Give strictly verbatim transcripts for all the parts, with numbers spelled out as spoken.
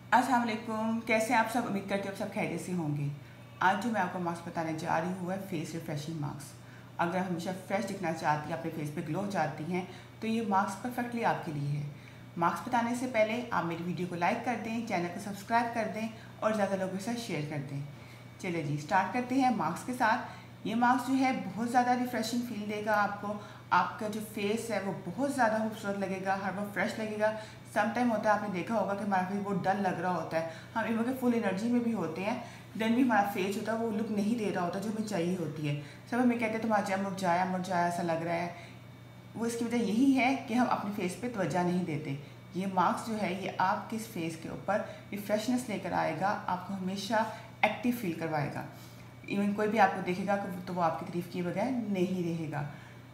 अस्सलाम वालेकुम, कैसे आप सब। उम्मीद करती हूँ आप सब खैरियत से होंगे। आज जो मैं आपको मास्क बताने जा रही हूँ है फेस रिफ्रेशिंग मास्क। अगर हमेशा फ्रेश दिखना चाहती हैं, अपने फेस पे ग्लो चाहती हैं, तो ये मास्क परफेक्टली आपके लिए है। मास्क बताने से पहले आप मेरी वीडियो को लाइक कर दें, चैनल को सब्सक्राइब कर दें और ज़्यादा लोगों के साथ शेयर कर दें। चलिए जी, स्टार्ट करते हैं मास्क के साथ। ये मास्क जो है बहुत ज़्यादा रिफ्रेशिंग फील देगा आपको। आपका जो फेस है वो बहुत ज़्यादा खूबसूरत लगेगा, हर बार फ्रेश लगेगा। सम टाइम होता है, आपने देखा होगा कि हमारा फेस बहुत डल लग रहा होता है, हम इवन के फुल एनर्जी में भी होते हैं, देन भी हमारा फेस होता है वो लुक नहीं दे रहा होता जो हमें चाहिए होती है। सब हमें कहते हैं तुम्हारा चेहरा मुरझाया मुरझाया ऐसा लग रहा है। वो इसकी वजह यही है कि हम अपने फेस पे तवज्जो नहीं देते। ये मास्क जो है ये आपके फेस के ऊपर रिफ्रेशनेस लेकर आएगा, आपको हमेशा एक्टिव फील करवाएगा। इवन कोई भी आपको देखेगा तो वो आपकी तारीफ किए बगैर नहीं रहेगा।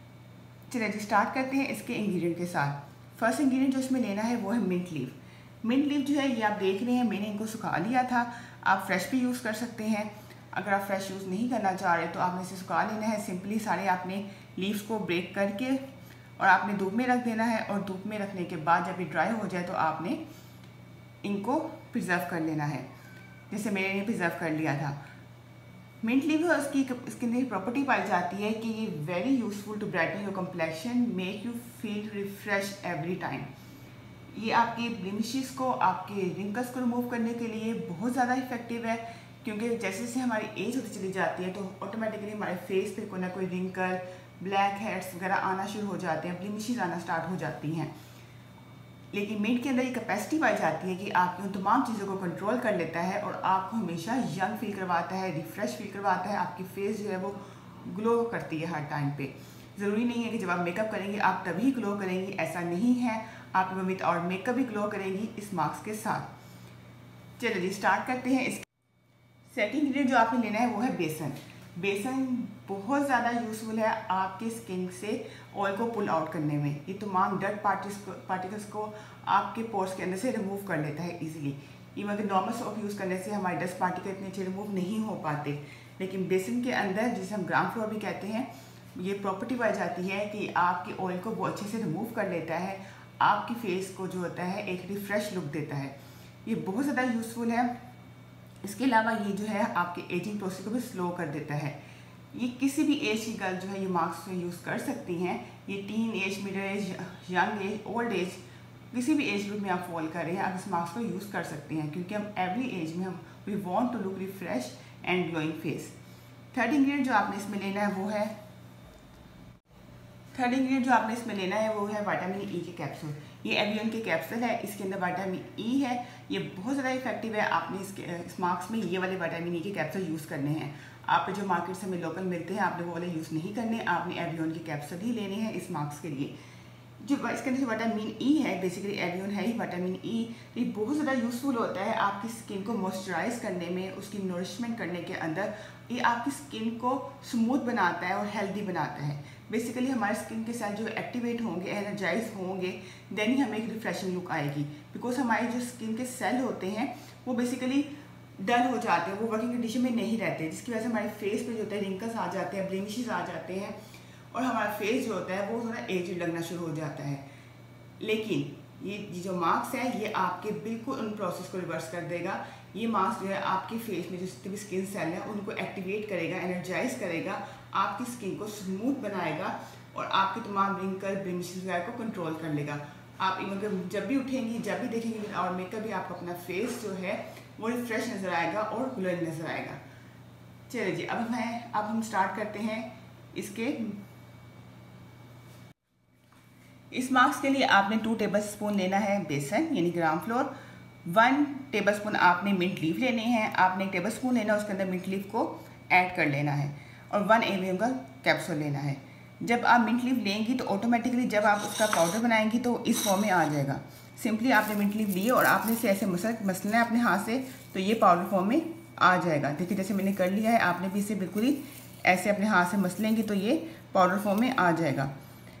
चलिए जी, स्टार्ट करते हैं इसके इंग्रेडिएंट के साथ। फर्स्ट इंग्रेडिएंट जो इसमें लेना है वो है मिंट लीफ। मिंट लीफ जो है ये आप देख रहे हैं, मैंने इनको सुखा लिया था। आप फ्रेश भी यूज़ कर सकते हैं। अगर आप फ्रेश यूज़ नहीं करना चाह रहे तो आपने इसे सुखा लेना है। सिंपली सारे आपने लीव्स को ब्रेक करके और आपने धूप में रख देना है, और धूप में रखने के बाद जब ये ड्राई हो जाए तो आपने इनको प्रिजर्व कर लेना है, जैसे मैंने इन्हें प्रिजर्व कर लिया था। मिंट लीफ है उसकी इसके अंदर प्रॉपर्टी पाई जाती है कि ये very useful to brighten your complexion, make you feel refresh every time. ये आपके ब्लेमिशेस को, आपके रिंकल्स को रिमूव करने के लिए बहुत ज़्यादा इफेक्टिव है, क्योंकि जैसे जैसे हमारी एज होती चली जाती है तो ऑटोमेटिकली हमारे फेस पे कोई ना कोई रिंकल, ब्लैक हेड्स वगैरह आना शुरू हो जाते हैं, ब्लेमिशेस आना स्टार्ट हो जाती हैं। लेकिन मिंट के अंदर ये कैपेसिटी पाई जाती है कि आपकी उन तमाम चीज़ों को कंट्रोल कर लेता है और आपको हमेशा यंग फील करवाता है, रिफ्रेश फील करवाता है। आपकी फेस जो है वो ग्लो करती है हर टाइम पे। ज़रूरी नहीं है कि जब आप मेकअप करेंगे आप तभी ग्लो करेंगी, ऐसा नहीं है। आप विद और मेकअप भी ग्लो करेंगी इस मास्क के साथ। चलिए जी, स्टार्ट करते हैं। इस सेकेंड इंग्रेडिएंट जो आपने लेना है वो है बेसन। बेसन बहुत ज़्यादा यूज़फुल है आपके स्किन से ऑयल को पुल आउट करने में। ये तमाम डर्ट पार्टिकल्स को आपके पोर्स के अंदर से रिमूव कर लेता है इजीली। इवन कि नॉर्मल सोप यूज़ करने से हमारे डस्ट पार्टिकल इतने अच्छे रिमूव नहीं हो पाते, लेकिन बेसन के अंदर, जिसे हम ग्राम फ्लोर भी कहते हैं, ये प्रॉपर्टी पाई जाती है कि आपके ऑयल को बहुत अच्छे से रिमूव कर लेता है, आपकी फेस को जो होता है एक रिफ्रेश लुक देता है। ये बहुत ज़्यादा यूज़फुल है। इसके अलावा ये जो है आपके एजिंग प्रोसेस को भी स्लो कर देता है। ये किसी भी एज की गर्ल जो है ये मास्क यूज़ कर सकती हैं। ये teen age, middle age, young age, old age, किसी भी एज ग्रुप में आप फॉल कर रहे हैं, आप इस मास्क को यूज़ कर सकते हैं, क्योंकि हम एवरी एज में हम we want to look refresh and glowing face. Third ingredient जो आपने इसमें लेना है वो है थर्ड इंग्रेडिएंट जो आपने इसमें लेना है वो है विटामिन ई के कैप्सूल। ये एवियन के कैप्सूल है, इसके अंदर विटामिन ई है। ये बहुत ज़्यादा इफेक्टिव है। आपने इसके इस मास्क में ये वाले विटामिन ई के कैप्सूल यूज़ करने हैं। आप जो मार्केट से हमें लोकल मिलते हैं आपने वो वाले यूज़ नहीं करने, आपने एवियन के कैप्सूल ही लेने हैं इस मास्क के लिए। जो इसके अंदर जो विटामिन ई है, बेसिकली एवियन है ही विटामिन ई, ये बहुत ज़्यादा यूज़फुल होता है आपकी स्किन को मॉइस्चराइज करने में, उसकी नरिशमेंट करने के अंदर। ये आपकी स्किन को स्मूथ बनाता है और हेल्दी बनाता है। बेसिकली हमारे स्किन के सेल जो एक्टिवेट होंगे, एनर्जाइज होंगे, देन ही हमें एक रिफ्रेशिंग लुक आएगी। बिकॉज हमारे जो स्किन के सेल होते हैं वो बेसिकली डल हो जाते हैं, वो वर्किंग कंडीशन में नहीं रहते, जिसकी वजह से हमारे फेस पे जो होता है रिंकल्स आ जाते हैं, ब्लेमिशेस आ जाते हैं, और हमारा फेस जो होता है वो थोड़ा एज लगना शुरू हो जाता है। लेकिन ये जो मास्क है ये आपके बिल्कुल उन प्रोसेस को रिवर्स कर देगा। ये मास्क जो है आपके फेस में जो जितने भी स्किन सेल हैं उनको एक्टिवेट करेगा, एनर्जाइज करेगा, आपकी स्किन को स्मूथ बनाएगा और आपके तमाम रिंकल, ब्लेमिशेस वगैरह को कंट्रोल कर लेगा। आप इवन जब भी उठेंगी, जब भी देखेंगे विदाउट मेकअप भी आपका अपना फेस जो है वो रिफ्रेश नज़र आएगा और ग्लोइंग नज़र आएगा। चलिए जी, अब मैं अब हम स्टार्ट करते हैं इसके इस मास्क के लिए आपने टू टेबल स्पून लेना है बेसन यानी gram flour. One tablespoon आपने मिंट लीफ लेने हैं। आपने एक टेबल स्पून लेना है, उसके अंदर मिंट लीफ को ऐड कर लेना है, और वन एवियन का कैप्सूल लेना है। जब आप मिंट लीफ लेंगी तो ऑटोमेटिकली जब आप उसका पाउडर बनाएंगी तो इस फॉर्म में आ जाएगा। सिंपली आपने मिंट लीफ लिए और आपने इसे ऐसे मसल मसलना है अपने हाथ से, तो ये पाउडर फॉर्म में आ जाएगा। देखिए जैसे मैंने कर लिया है, आपने भी इसे बिल्कुल ही ऐसे अपने हाथ से मसलेंगी तो ये पाउडर फॉर्म में आ जाएगा।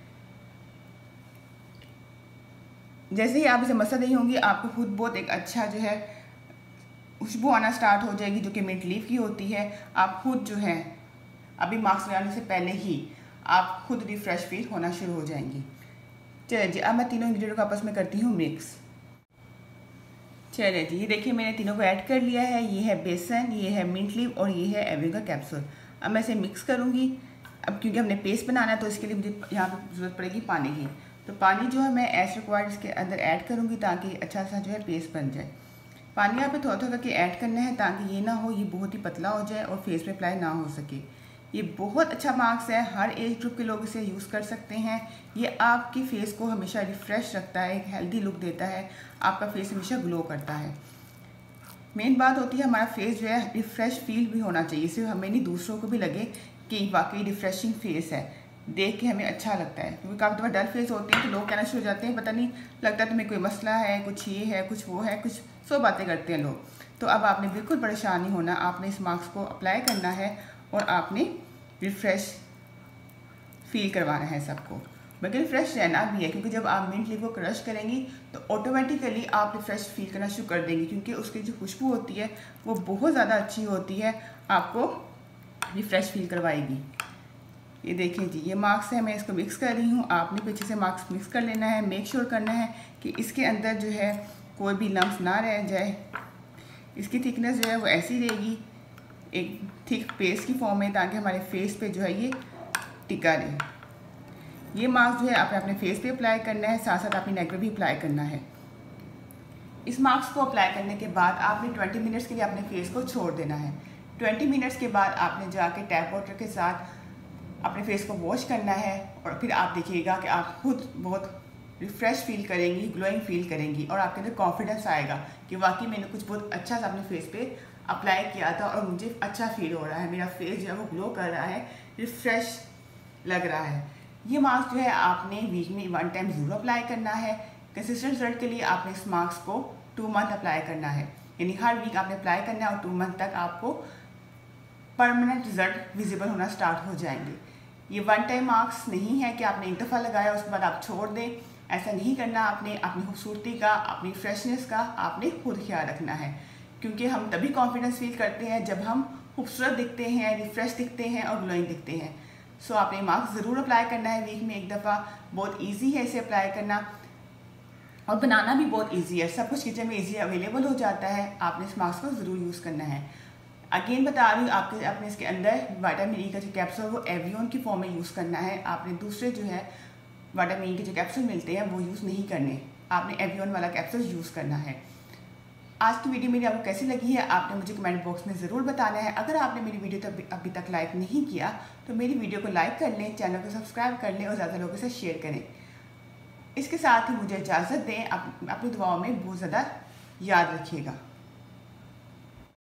जैसे ही आप इसे मसल रही होंगी आपको खुद बहुत एक अच्छा जो है खुशबू आना स्टार्ट हो जाएगी, जो कि मिंट लीफ की होती है। आप खुद जो है अभी मास्क लगाने से पहले ही आप खुद रिफ्रेश फील होना शुरू हो जाएंगी। चलिए जी, अब मैं तीनों इंग्रेडिएंट को आपस में करती हूँ मिक्स। चलिए जी, ये देखिए मैंने तीनों को ऐड कर लिया है। ये है बेसन, ये है मिंट लीफ और ये है एवियन का कैप्सूल। अब मैं इसे मिक्स करूँगी। अब क्योंकि हमने पेस्ट बनाना है तो इसके लिए मुझे यहाँ पे ज़रूरत पड़ेगी पानी की। तो पानी जो है मैं एज रिक्वायर्ड इसके अंदर ऐड करूँगी ताकि अच्छा सा जो है पेस्ट बन जाए। पानी यहाँ पे थोड़ा थोड़ा करके ऐड करना है ताकि ये ना हो ये बहुत ही पतला हो जाए और फेस पे अप्लाई ना हो सके। ये बहुत अच्छा मास्क है, हर एज ग्रुप के लोग इसे यूज़ कर सकते हैं। ये आपकी फेस को हमेशा रिफ़्रेश रखता है, एक हेल्दी लुक देता है, आपका फेस हमेशा ग्लो करता है। मेन बात होती है हमारा फेस जो है रिफ़्रेश फील भी होना चाहिए, इससे हमें नहीं दूसरों को भी लगे कि वाकई रिफ़्रेशिंग फेस है, देख के हमें अच्छा लगता है। क्योंकि काफ़ी दफ़ा डल फेस होती है तो लोग कहना शुरू हो जाते हैं पता नहीं लगता तुम्हें कोई मसला है, कुछ ये है, कुछ वो है, कुछ सौ बातें करते हैं लोग। तो अब आपने बिल्कुल परेशान नहीं होना, आपने इस मास्क को अप्लाई करना है और आपने रिफ़्रेश फील करवाना है सबको। बल्कि रिफ़्रेश रहना भी है क्योंकि जब आप मिंट लीफ को क्रश करेंगी तो ऑटोमेटिकली आप रिफ़्रेश फील करना शुरू कर देंगी क्योंकि उसकी जो खुशबू होती है वो बहुत ज़्यादा अच्छी होती है, आपको रिफ़्रेश फील करवाएगी। ये देखें जी, ये मास्क है, मैं इसको मिक्स कर रही हूँ। आपने पीछे से मास्क मिक्स कर लेना है। मेक श्योर करना है कि इसके अंदर जो है कोई भी लम्स ना रह जाए। इसकी थिकनेस जो है वो ऐसी रहेगी, एक थिक पेस्ट की फॉर्म में, ताकि हमारे फेस पे जो है ये टिका रहे। ये मास्क जो है आपने अपने फेस पे अप्लाई करना है, साथ साथ अपनी नेक पे भी अप्लाई करना है। इस मास्क को अप्लाई करने के बाद आपने ट्वेंटी मिनट्स के लिए अपने फेस को छोड़ देना है। ट्वेंटी मिनट्स के बाद आपने जाके टैप वाटर के साथ अपने फेस को वॉश करना है और फिर आप देखिएगा कि आप खुद बहुत रिफ़्रेश फील करेंगी, ग्लोइंग फील करेंगी और आपके अंदर कॉन्फिडेंस आएगा कि वाकई मैंने कुछ बहुत अच्छा सा अपने फेस पे अप्लाई किया था और मुझे अच्छा फील हो रहा है, मेरा फेस जो है वो ग्लो कर रहा है, रिफ़्रेश लग रहा है। ये मास्क जो है आपने वीक में वन टाइम ज़रूर अप्लाई करना है। कंसिस्टेंट रिजल्ट के लिए आपने इस मास्क को टू मंथ अप्लाई करना है, यानी हर वीक आपने अप्लाई करना है और टू मंथ तक आपको परमानेंट रिजल्ट विजिबल होना स्टार्ट हो जाएंगे। ये वन टाइम मास्क नहीं है कि आपने एक दफ़ा लगाया उसके बाद आप छोड़ दें, ऐसा नहीं करना। आपने अपनी खूबसूरती का, अपनी फ्रेशनेस का आपने खुद ख्याल रखना है क्योंकि हम तभी कॉन्फिडेंस फील करते हैं जब हम खूबसूरत दिखते हैं, रिफ़्रेश दिखते हैं और ग्लोइंग दिखते हैं। सो so, आपने मास्क ज़रूर अप्लाई करना है वीक में एक दफ़ा। बहुत ईजी है इसे अप्लाई करना और बनाना भी बहुत ईजी है, सब कुछ किचन में ईजी अवेलेबल हो जाता है। आपने इस मास्क को ज़रूर यूज़ करना है। अगेन बता रही हूँ, आपके अपने इसके अंदर विटामिन ई का जो कैप्सूल वो एवियन की फॉर्म में यूज़ करना है। आपने दूसरे जो है विटामिन ई के जो कैप्सूल मिलते हैं वो यूज़ नहीं करने, आपने एवियन वाला कैप्सूल यूज़ करना है। आज की वीडियो मेरी आपको कैसी लगी है आपने मुझे कमेंट बॉक्स में ज़रूर बताना है। अगर आपने मेरी वीडियो तक अभी तक लाइक नहीं किया तो मेरी वीडियो को लाइक कर लें, चैनल को सब्सक्राइब कर लें और ज़्यादा लोगों से शेयर करें। इसके साथ ही मुझे इजाज़त दें, अपनी दुआओं में बहुत ज़्यादा याद रखिएगा।